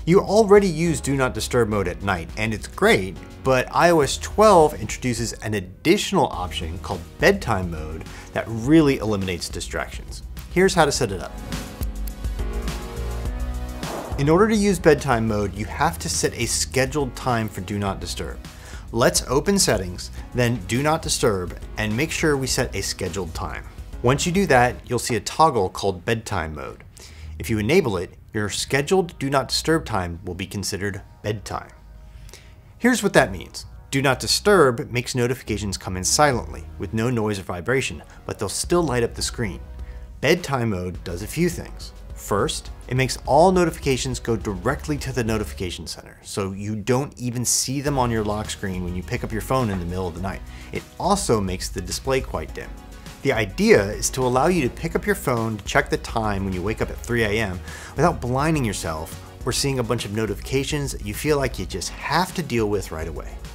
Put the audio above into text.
You already use Do Not Disturb mode at night, and it's great, but iOS 12 introduces an additional option called Bedtime mode that really eliminates distractions. Here's how to set it up. In order to use Bedtime mode, you have to set a scheduled time for Do Not Disturb. Let's open Settings, then Do Not Disturb, and make sure we set a scheduled time. Once you do that, you'll see a toggle called Bedtime mode. If you enable it, your scheduled Do Not Disturb time will be considered bedtime. Here's what that means. Do Not Disturb makes notifications come in silently, with no noise or vibration, but they'll still light up the screen. Bedtime mode does a few things. First, it makes all notifications go directly to the notification center, so you don't even see them on your lock screen when you pick up your phone in the middle of the night. It also makes the display quite dim. The idea is to allow you to pick up your phone to check the time when you wake up at 3 a.m. without blinding yourself or seeing a bunch of notifications that you feel like you just have to deal with right away.